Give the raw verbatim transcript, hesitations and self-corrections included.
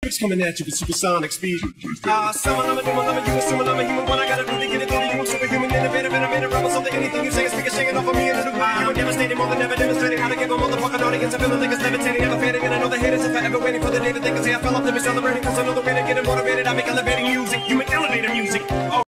It's coming at you with supersonic speed. Ah, uh, someone I'm a human, I'm a human, someone I'm a human. What I gotta do to get it through to you? I'm superhuman, innovative, and I made a rubber. Something, anything you say is speaking, shaking off of me into the wild. I'm devastating, more than ever demonstrating how to give a motherfucking audience a feeling like it's levitating, ever fading. And I know the haters are forever waiting for the day that they can say I fell off to be celebrating. Cause I know the way to get it motivated. I make elevating music, you make elevator music. Oh,